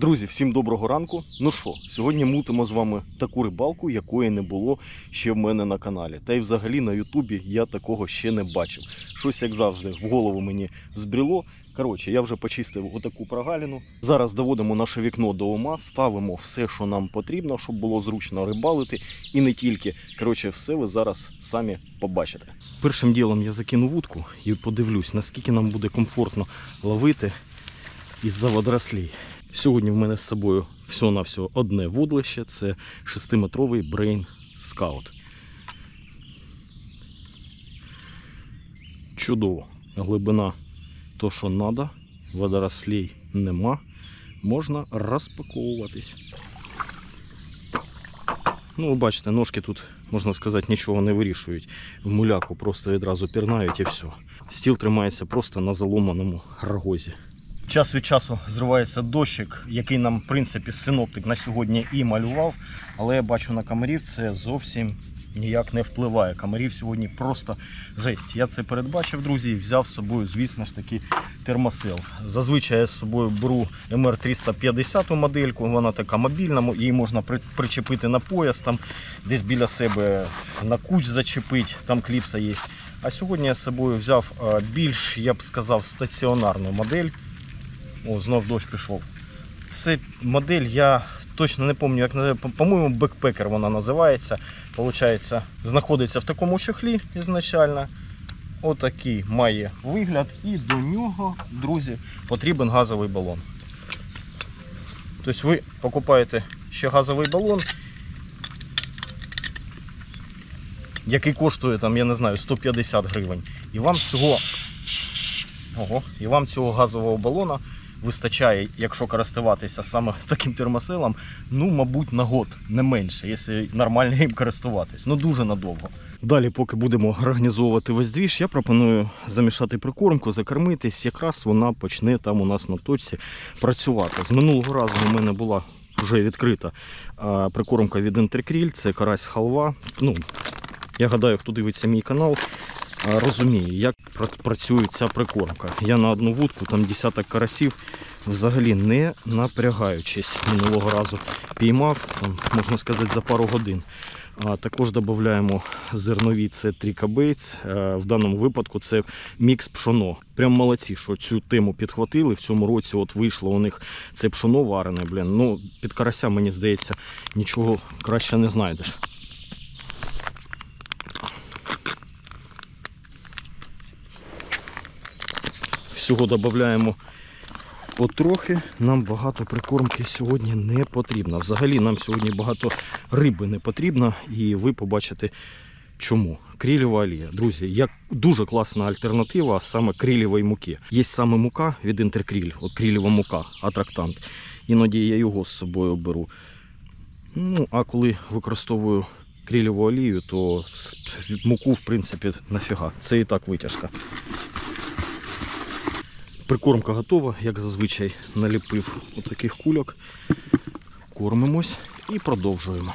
Друзі, всім доброго ранку. Ну що, сьогодні мутимо з вами таку рибалку, якої не було ще в мене на каналі. Та й взагалі на ютубі я такого ще не бачив. Щось, як завжди, в голову мені збріло. Коротше, я вже почистив отаку прогалину. Зараз доводимо наше вікно до ума, ставимо все, що нам потрібно, щоб було зручно рибалити. І не тільки. Коротше, все ви зараз самі побачите. Першим ділом я закину вудку і подивлюсь, наскільки нам буде комфортно ловити із-за водорослей. Сьогодні в мене з собою всього-навсього одне вудлище. Це 6-метровий Brain Scout. Чудово. Глибина то, що треба. Водорослей нема. Можна розпаковуватись. Ну, ви бачите, ножки тут, можна сказати, нічого не вирішують. В муляку просто відразу пірнають і все. Стіл тримається просто на заломаному рогозі. Час від часу зривається дощик, який нам, в принципі, синоптик на сьогодні і малював. Але я бачу, на комарів це зовсім ніяк не впливає. Комарів сьогодні просто жесть. Я це передбачив, друзі, і взяв з собою, звісно ж таки, термосил. Зазвичай я з собою беру MR350 модельку, вона така мобільна, її можна причепити на пояс, там десь біля себе на куч зачепити, там кліпса є. А сьогодні я з собою взяв більш, я б сказав, стаціонарну модель. О, знов дощ пішов. Це модель, я точно не пам'ятаю, як називається. По-моєму, бекпекер вона називається. Получається, знаходиться в такому чохлі ізначально. Отакий має вигляд. І до нього, друзі, потрібен газовий балон. Тобто ви покупаєте ще газовий балон, який коштує, там, я не знаю, 150 гривень. І вам цього газового балона вистачає, якщо користуватися саме таким термосилом, ну, мабуть, на год, не менше, якщо нормально їм користуватись. Ну, дуже надовго. Далі, поки будемо організовувати весь двіж, я пропоную замішати прикормку, закормитись. Якраз вона почне там у нас на точці працювати. З минулого разу у мене була вже відкрита прикормка від Інтеркріль, це карась халва. Ну, я гадаю, хто дивиться мій канал, розуміє, як працює ця прикормка. Я на одну вудку, там десяток карасів, взагалі не напрягаючись, минулого разу піймав, там, можна сказати, за пару годин. Також додаємо зернові, це Тріка Бейтс. В даному випадку це мікс пшоно. Прям молодці, що цю тему підхватили. В цьому році от вийшло у них це пшоно варене. Блін. Ну, під карася, мені здається, нічого краще не знайдеш. Всього додаємо потрохи, нам багато прикормки сьогодні не потрібно. Взагалі нам сьогодні багато риби не потрібно, і ви побачите чому. Крілєва олія. Друзі, як дуже класна альтернатива саме крілєвої муки. Є саме мука від Інтеркріль, от крілєва мука, атрактант. Іноді я його з собою беру. Ну, а коли використовую крілєву олію, то муку, в принципі, нафіга. Це і так витяжка. Прикормка готова, як зазвичай наліпив отаких кульок. Кормимось і продовжуємо.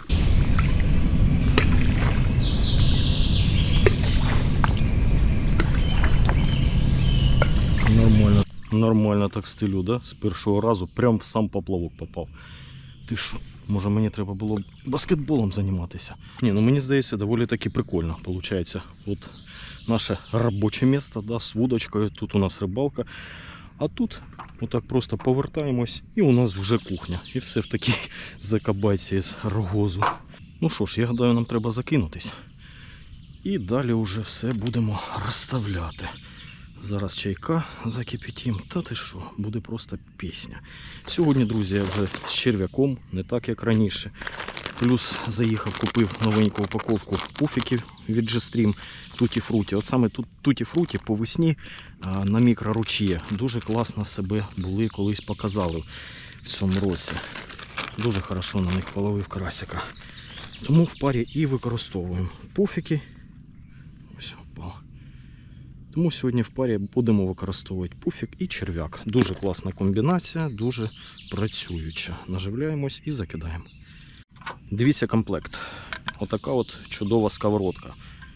Нормально так стилю, да? З першого разу прям в сам поплавок попав. Ти що, може мені треба було баскетболом займатися? Ні, ну мені здається, доволі таки прикольно. Получається, от наше робоче місце, да, з вудочкою, тут у нас рибалка, а тут отак просто повертаємось і у нас вже кухня. І все в такій закабайці з рогозу. Ну що ж, я гадаю, нам треба закинутись. І далі вже все будемо розставляти. Зараз чайка закипятім, та ти що, буде просто пісня. Сьогодні, друзі, я вже з черв'яком, не так як раніше. Плюс заїхав, купив новеньку упаковку пуфіків від G-Stream Tutti Frutti. От саме тут Tutti Frutti по весні на мікроручі дуже класно себе були, колись показали в цьому році. Дуже хорошо на них половив карасика. Тому в парі і використовуємо пуфіки. Ось, опа. Тому сьогодні в парі будемо використовувати пуфік і черв'як. Дуже класна комбінація, дуже працююча. Наживляємось і закидаємо. Дивіться комплект. Отака от чудова сковородка.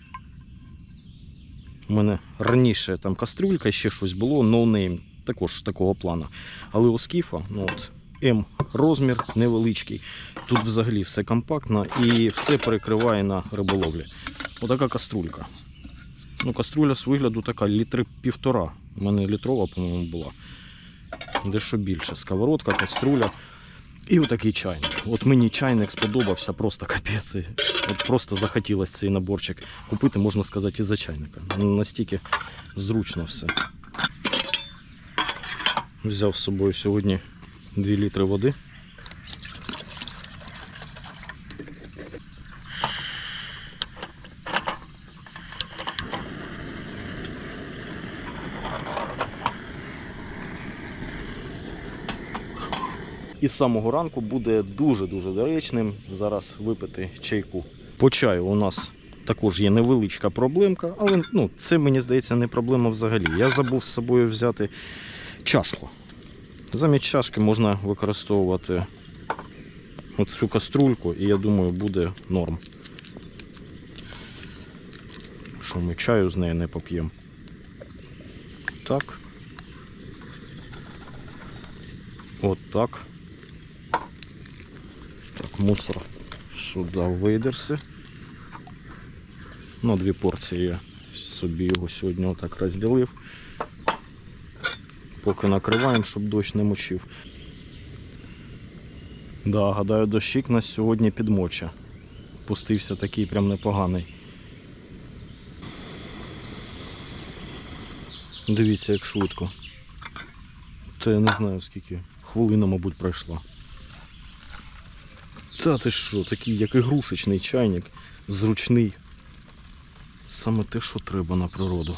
У мене раніше там кастрюлька, ще щось було, ноунейм, також такого плану. Але у скіфа, ну от, М розмір, невеличкий. Тут взагалі все компактно і все перекриває на риболовлі. Отака каструлька. Ну, каструля з вигляду така, літри 1,5. У мене літрова, по-моєму, була. Дещо більше. Сковородка, каструля. І отакий чайник. От мені чайник сподобався, просто капець. От просто захотілося цей наборчик купити, можна сказати, із-за чайника. Настільки зручно все. Взяв з собою сьогодні 2 літри води. І з самого ранку буде дуже-дуже доречним зараз випити чайку. По чаю у нас також є невеличка проблемка, але це, мені здається, не проблема взагалі. Я забув з собою взяти чашку. Замість чашки можна використовувати цю каструльку, і я думаю, буде норм. Що ми чаю з неї не поп'ємо. Так. От так. Так, мусор сюди вийдерси. 2 порції я собі його сьогодні отак розділив. Поки накриваємо, щоб дощ не мочив. Да, гадаю, дощик нас сьогодні підмоче. Пустився такий прям непоганий. Дивіться, як швидко. Та я не знаю скільки. Хвилина, мабуть, пройшла. Та ти що, такий як ігрушечний чайник, зручний. Саме те, що треба на природу.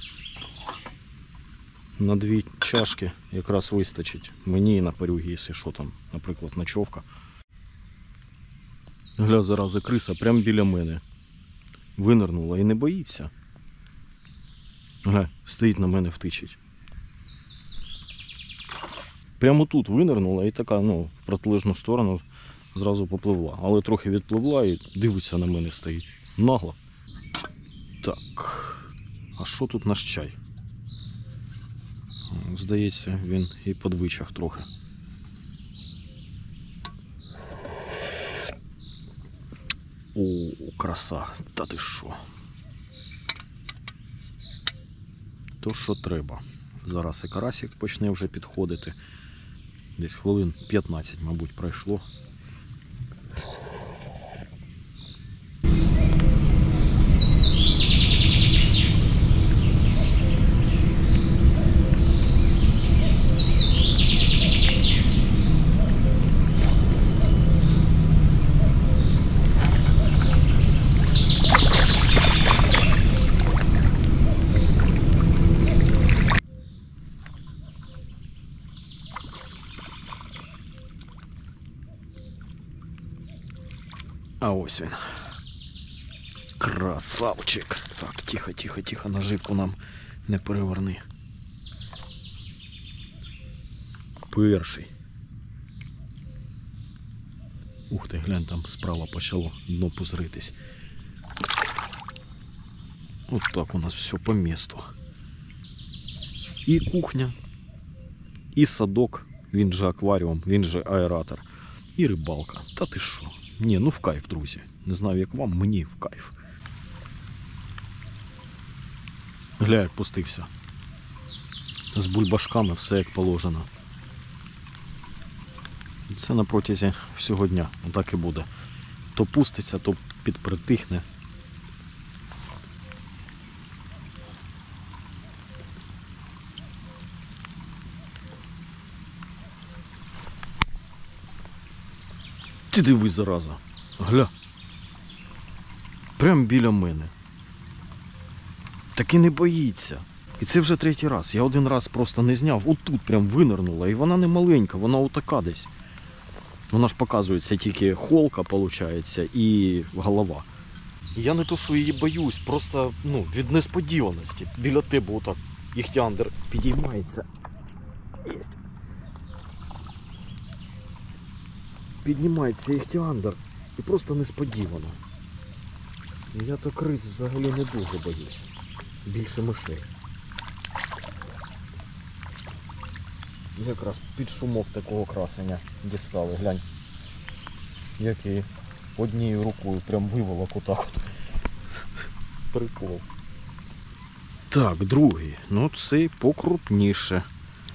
На 2 чашки якраз вистачить. Мені і на парюгі, якщо що там, наприклад, ночовка. Гля, зараза, криса прямо біля мене. Винирнула і не боїться. Гля, стоїть на мене, втичить. Прямо тут винирнула і така, в протилежну сторону зразу попливла. Але трохи відпливла і дивиться на мене, стоїть. Нагло. Так. А що тут наш чай? Здається, він і подвичах трохи. О, краса. Та ти що? То, що треба. Зараз і карасик почне вже підходити. Десь хвилин 15, мабуть, пройшло. А ось він. Красавчик. Так, тихо, тихо, тихо, наживку нам не переверни. Перший. Ух ти, глянь, там справа почало дно пузритись. От так у нас все по місту. І кухня, і садок, він же акваріум, він же аератор, і рибалка. Та ти що? Ні, в кайф, друзі. Не знаю, як вам, мені в кайф. Гля, як пустився. З бульбашками все як положено. Це на протязі всього дня. Так і буде. То пуститься, то підпритихне. Ти диви, зараза. Гля. Прям біля мене. Так і не боїться. І це вже 3-й раз. Я 1 раз просто не зняв. Отут прям винирнула. І вона не маленька, вона отака десь. Вона ж показується тільки холка, виходить, і голова. Я не то, що її боюсь, просто від несподіваності. Біля тебе отак іхтіандр підіймається. Піднімається іхтіандр і просто несподівано. Я то крис взагалі не дуже боюсь. Більше мишей. Якраз під шумок такого красення дістали, глянь. Який однією рукою прям виволок отак от. Прикол. Так, другий. Ну цей покрупніше.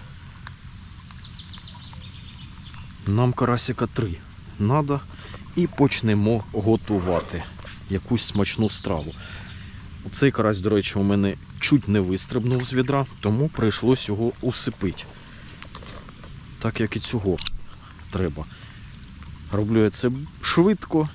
Нам карасика 3 надо і почнемо готувати якусь смачну страву. Цей карась, до речі, у мене чуть не вистрибнув з відра, тому прийшлось його усипити. Так як і цього треба. Роблю я це швидко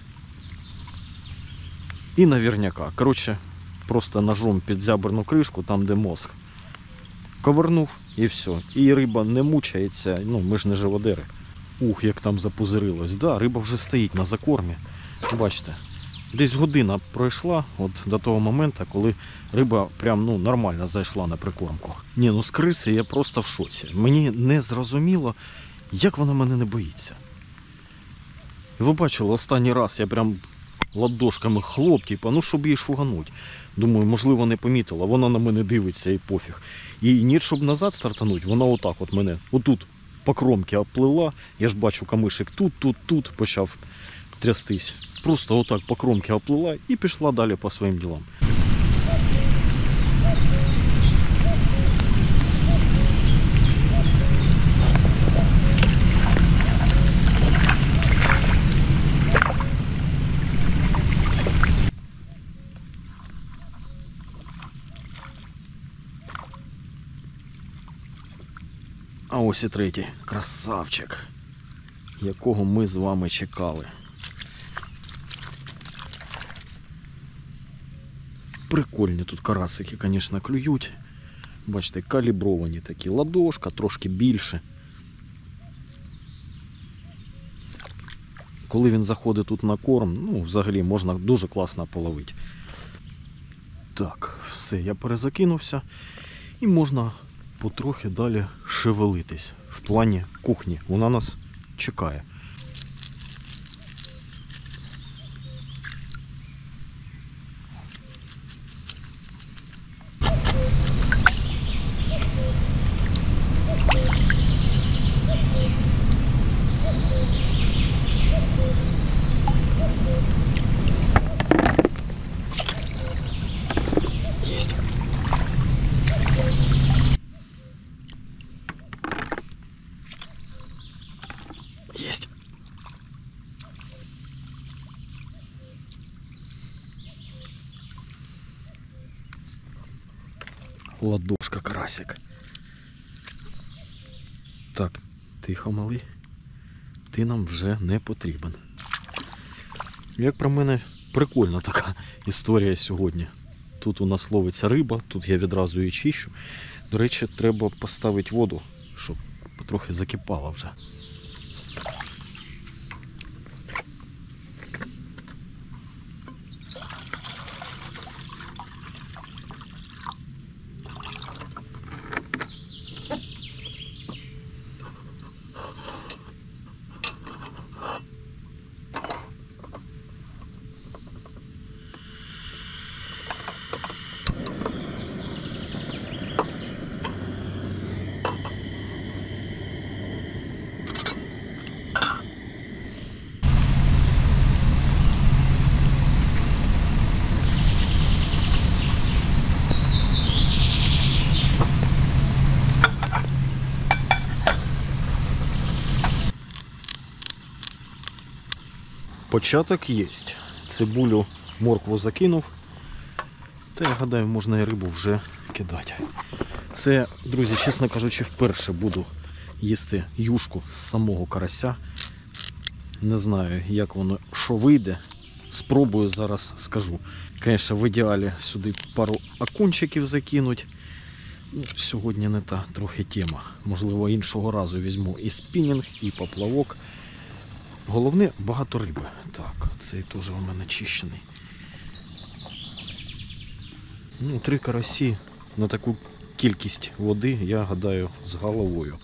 і навірняка. Коротше, просто ножом під зяберну кришку, там де мозг. Ковернув і все. І риба не мучається, ну ми ж не живодери. Ух, як там запузирилось. Да, риба вже стоїть на закормі. Бачите, десь година пройшла от до того моменту, коли риба прям нормально зайшла на прикормку. Ні, ну з криси я просто в шоці. Мені не зрозуміло, як вона мене не боїться. Ви бачили, останній раз я прям ладошками хлоп, типу, щоб її шугануть. Думаю, можливо, не помітила, вона на мене дивиться і пофіг. І ні, щоб назад стартануть, вона отак от мене, отут по кромці оплила, я ж бачу камишик тут почав трястись. Просто отак по кромці оплила і пішла далі по своїм ділам. А ось і третій красавчик, якого ми з вами чекали. Прикольні тут карасики, звісно, клюють. Бачите, калібровані такі. Ладошка, трошки більше. Коли він заходить тут на корм, взагалі можна дуже класно половити. Так, все, я перезакинувся. І можна потрохи далі шевелитись в плані кухні. Вона нас чекає. Есть. Ладошка, карасик. Так, тихо, малий. Ти нам вже не потрібен. Як про мене, прикольна така історія сьогодні. Тут у нас ловиться риба, тут я відразу її чищу. До речі, треба поставити воду, щоб потрохи закипала вже. Початок є. Цибулю, моркву закинув. Та я гадаю, можна і рибу вже кидати. Це, друзі, чесно кажучи, вперше буду їсти юшку з самого карася. Не знаю, як воно, що вийде. Спробую, зараз скажу. Звісно, в ідеалі сюди пару окунчиків закинуть. Сьогодні не та трохи тема. Можливо, іншого разу візьму і спінінг, і поплавок. Головне, багато риби. Так, цей теж у мене чищений. 3 карасі на таку кількість води, я гадаю, з головою.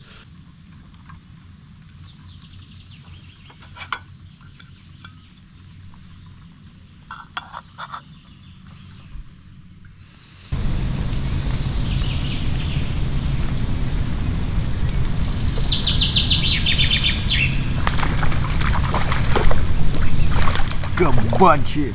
Кабанчик.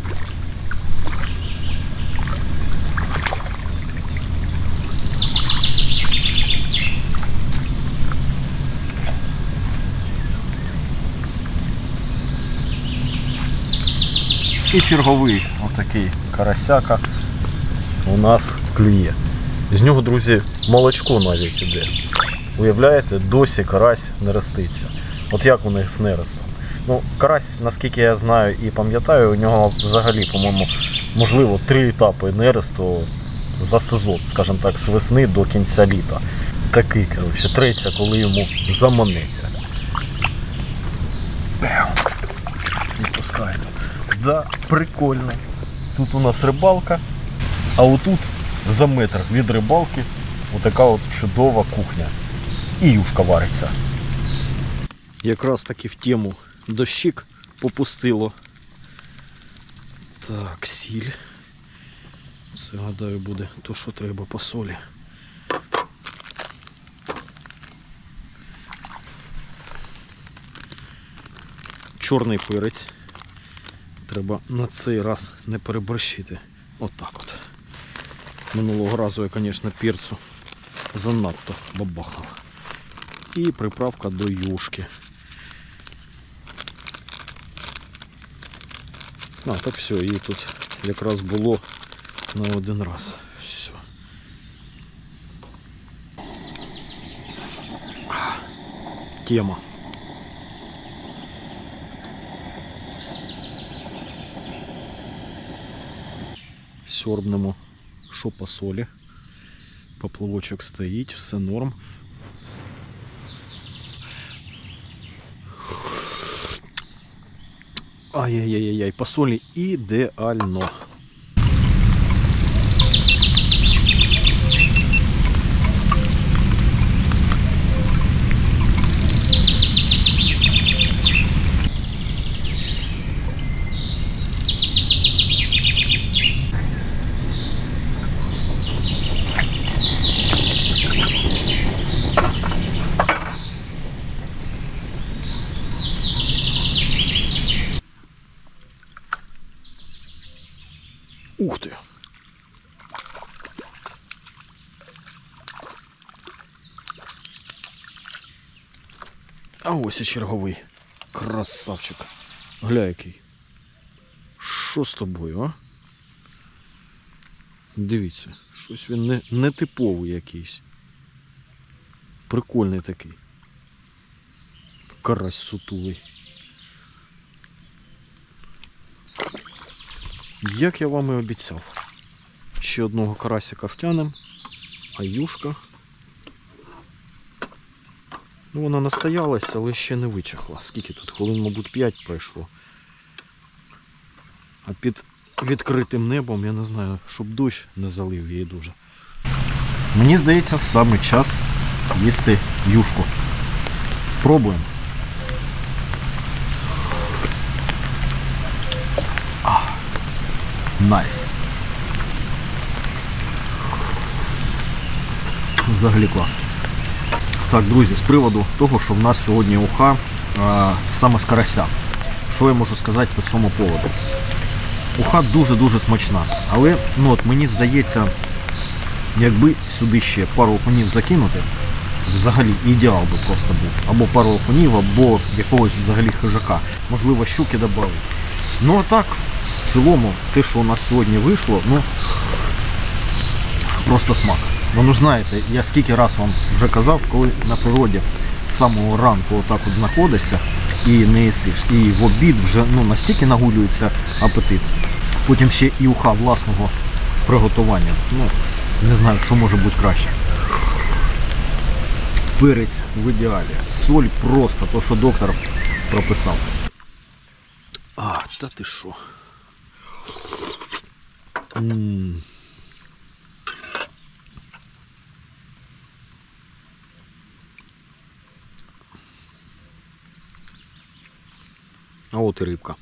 І черговий отакий карасяка у нас клює. З нього, друзі, молочко навіть іде. Уявляєте, досі карась не роститься. От як у них з неростом. Ну, карась, наскільки я знаю і пам'ятаю, у нього взагалі, по-моєму, можливо, 3 етапи неросту за сезон, скажімо так, з весни до кінця літа. Такий, коротше, третя, коли йому заманеться. Відпускаємо. Да, прикольно. Тут у нас рибалка, а отут за метр від рибалки отака от чудова кухня. І юшка вариться. Якраз таки в тему дощик попустило. Так, сіль. Це, гадаю, буде то, що треба по солі. Чорний перець. Треба на цей раз не переборщити. Отак от. Минулого разу я, звісно, перцю занадто бабахнув. І приправка до юшки. А, так все, її тут якраз було на один раз. Все. Тема. Сьорбнемо, що по солі. Поплавочок стоїть, все норм. Ай-яй-яй-яй, по солі ідеально. Ух ти! А ось і черговий. Красавчик. Гля який. Що з тобою, а? Дивіться, щось він не типовий якийсь. Прикольний такий. Карась сутулий. Як я вам і обіцяв. Ще одного карасика втянем. А юшка. Ну, вона настоялася, але ще не вичахла. Скільки тут? Хвилин, мабуть, 5 пройшло. А під відкритим небом, я не знаю, щоб дощ не залив її дуже. Мені здається, саме час їсти юшку. Пробуємо. Найс. Взагалі класно. Так, друзі, з приводу того, що в нас сьогодні уха саме з карася. Що я можу сказати по цьому поводу? Уха дуже-дуже смачна. Але, ну от, мені здається, якби сюди ще пару окунів закинути, взагалі ідеал би просто був. Або пару окунів, або якогось взагалі хижака. Можливо, щуки додали. Ну а так, в цілому, те, що у нас сьогодні вийшло, ну, просто смак. Ну, знаєте, я скільки раз вам вже казав, коли на природі з самого ранку отак от знаходишся і не їсиш, і в обід вже настільки нагулюється апетит. Потім ще і уха власного приготування. Ну, не знаю, що може бути краще. Перець в ідеалі. Соль просто, то, що доктор прописав. А, та ти що? А от і рибка.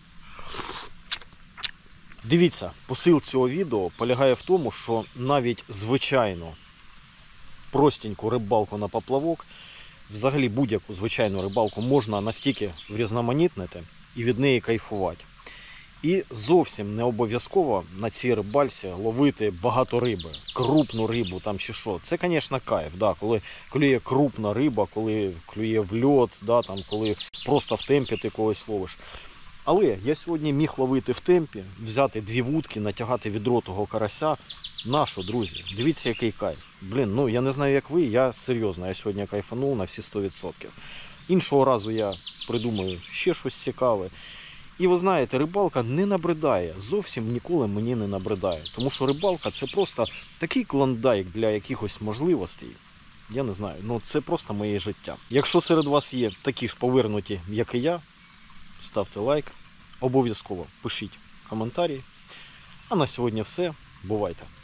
Дивіться, посил цього відео полягає в тому, що навіть звичайну простеньку рибалку на поплавок, взагалі будь-яку звичайну рибалку можна настільки врізноманітнити і від неї кайфувати. І зовсім не обов'язково на цій рибальці ловити багато риби, крупну рибу там чи що. Це, звісно, кайф, да, коли клює крупна риба, коли клює в льот, да, там, коли просто в темпі ти когось ловиш. Але я сьогодні міг ловити в темпі, взяти 2 вудки, натягати відро того карася. Нащо, друзі? Дивіться, який кайф. Блін, ну я не знаю, як ви, я серйозно, я сьогодні кайфанув на всі 100%. Іншого разу я придумаю ще щось цікаве. І ви знаєте, рибалка не набридає, зовсім ніколи мені не набридає. Тому що рибалка це просто такий клондайк для якихось можливостей. Я не знаю, ну це просто моє життя. Якщо серед вас є такі ж повернуті, як і я, ставте лайк, обов'язково пишіть коментарі. А на сьогодні все. Бувайте!